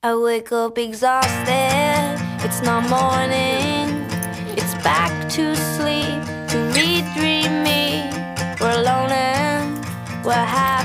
I wake up exhausted, it's not morning. It's back to sleep, to re-dream me. We're alone and we're happy.